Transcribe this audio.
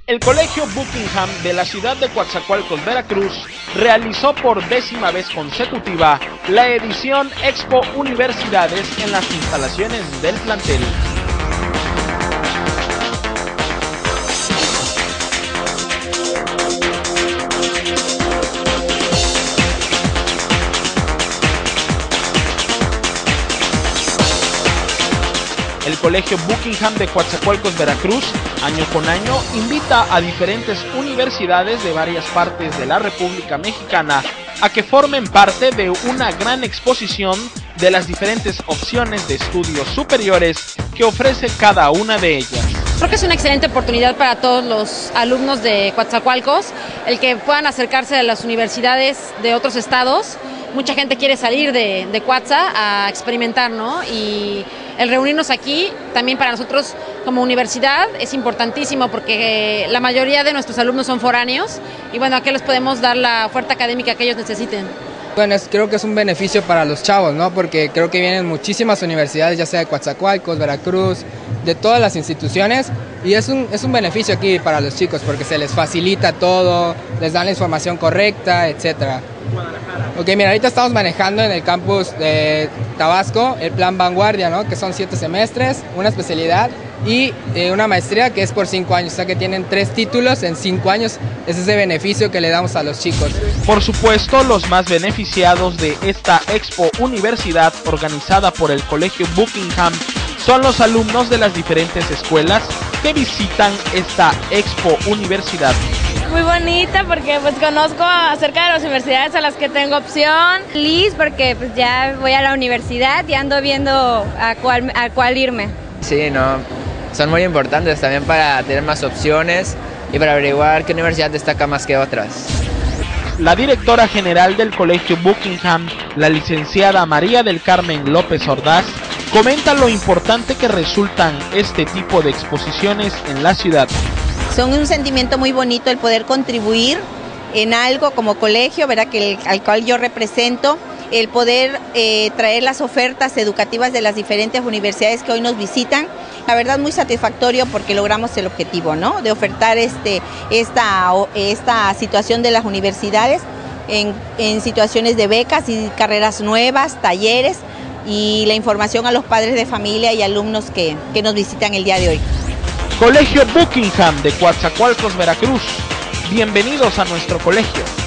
El Colegio Buckingham de la ciudad de Coatzacoalcos, Veracruz, realizó por 10ª vez consecutiva la edición Expo Universidades en las instalaciones del plantel. El Colegio Buckingham de Coatzacoalcos, Veracruz, año con año, invita a diferentes universidades de varias partes de la República Mexicana a que formen parte de una gran exposición de las diferentes opciones de estudios superiores que ofrece cada una de ellas. Creo que es una excelente oportunidad para todos los alumnos de Coatzacoalcos, el que puedan acercarse a las universidades de otros estados. Mucha gente quiere salir de Coatza a experimentar, ¿no? Y el reunirnos aquí también para nosotros como universidad es importantísimo porque la mayoría de nuestros alumnos son foráneos y bueno, aquí les podemos dar la oferta académica que ellos necesiten. Bueno, creo que es un beneficio para los chavos, ¿no? Porque creo que vienen muchísimas universidades, ya sea de Coatzacoalcos, Veracruz, de todas las instituciones, y es un beneficio aquí para los chicos porque se les facilita todo, les dan la información correcta, etcétera. Ok, mira, ahorita estamos manejando en el campus de Tabasco el plan Vanguardia, ¿no? Que son 7 semestres, una especialidad y una maestría que es por 5 años, o sea que tienen 3 títulos en 5 años, es ese beneficio que le damos a los chicos. Por supuesto, los más beneficiados de esta Expo Universidad organizada por el Colegio Buckingham son los alumnos de las diferentes escuelas que visitan esta Expo Universidad. Muy bonita porque pues conozco acerca de las universidades a las que tengo opción. Feliz porque pues ya voy a la universidad y ando viendo a cuál irme. Sí, no, son muy importantes también para tener más opciones y para averiguar qué universidad destaca más que otras. La directora general del Colegio Buckingham, la licenciada María del Carmen López Ordaz, comenta lo importante que resultan este tipo de exposiciones en la ciudad. Son un sentimiento muy bonito el poder contribuir en algo como colegio, ¿verdad? Al cual yo represento, el poder traer las ofertas educativas de las diferentes universidades que hoy nos visitan. La verdad muy satisfactorio porque logramos el objetivo, ¿no? De ofertar esta situación de las universidades en situaciones de becas y carreras nuevas, talleres y la información a los padres de familia y alumnos que nos visitan el día de hoy. Colegio Buckingham de Coatzacoalcos, Veracruz. Bienvenidos a nuestro colegio.